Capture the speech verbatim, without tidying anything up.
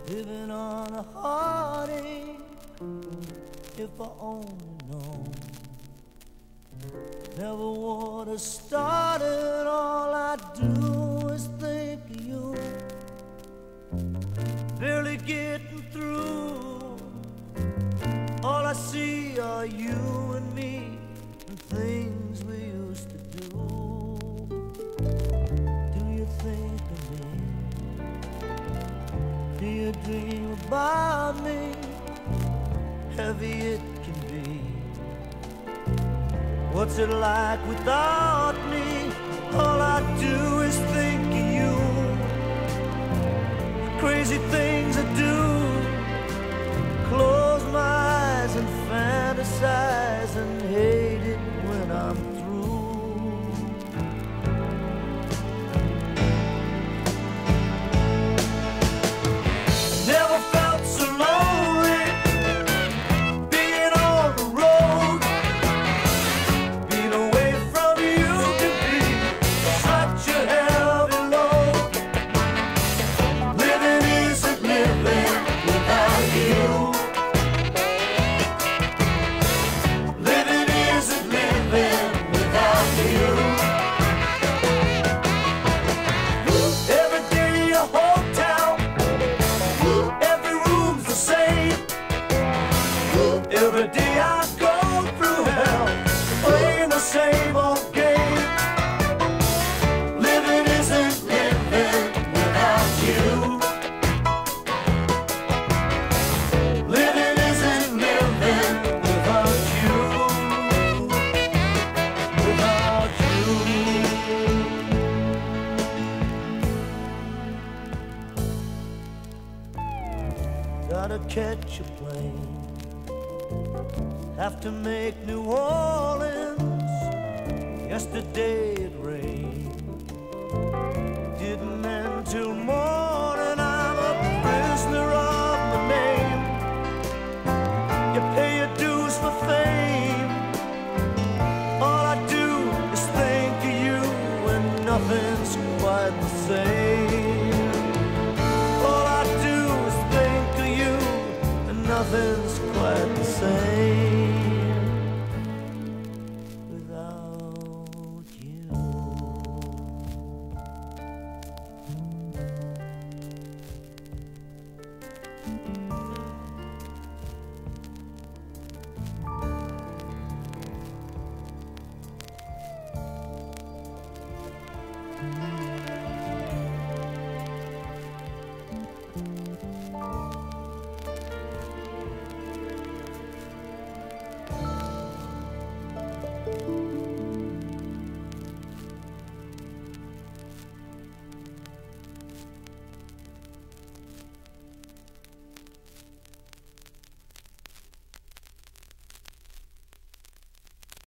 living on a heartache. If I only know, never would have started. All I do is think of you, barely getting through. All I see are you and me and things we used to do. Do you think of me? Do you dream about me? Heavy it can be. What's it like without me? All I do is think of you, the crazy things I do. Close my eyes and fantasize and hate it when I'm through. Never felt so lonely being on the road. Being away from you can be such a heavy load. Living isn't living without you. Living isn't living without you. Every day a hotel, every room's the same. Every day I go through hell, playing the same old game. Living isn't living without you. Living isn't living without you. Without you. Gotta catch a plane, have to make New Orleans. Yesterday it rained, didn't end till morning. I'm a prisoner of my name. You pay your dues for fame. All I do is think of you and nothing's quite the same. All I do is think of you and nothing's